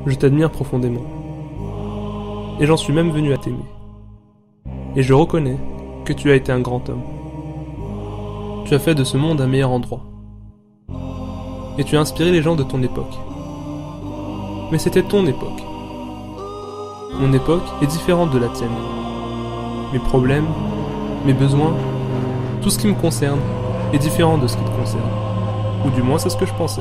Je t'admire profondément. Et j'en suis même venu à t'aimer. Et je reconnais que tu as été un grand homme. Tu as fait de ce monde un meilleur endroit. Et tu as inspiré les gens de ton époque. Mais c'était ton époque. Mon époque est différente de la tienne. Mes problèmes, mes besoins, tout ce qui me concerne est différent de ce qui te concerne. Ou du moins c'est ce que je pensais.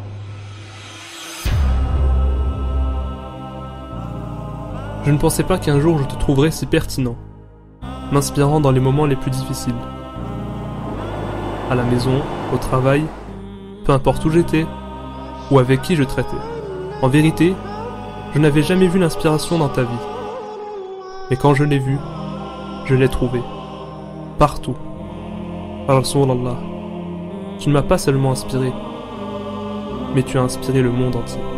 Je ne pensais pas qu'un jour je te trouverais si pertinent, m'inspirant dans les moments les plus difficiles. À la maison, au travail, peu importe où j'étais, ou avec qui je traitais. En vérité, je n'avais jamais vu l'inspiration dans ta vie. Mais quand je l'ai vue, je l'ai trouvée. Partout. Rasulallah, tu ne m'as pas seulement inspiré, mais tu as inspiré le monde entier.